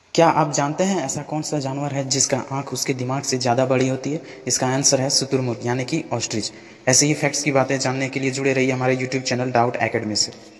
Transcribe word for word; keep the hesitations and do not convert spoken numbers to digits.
क्या आप जानते हैं ऐसा कौन सा जानवर है जिसका आंख उसके दिमाग से ज़्यादा बड़ी होती है? इसका आंसर है शुतुरमुर्ग यानी कि ऑस्ट्रिच। ऐसे ही फैक्ट्स की बातें जानने के लिए जुड़े रहिए हमारे यूट्यूब चैनल डाउट एकेडमी से।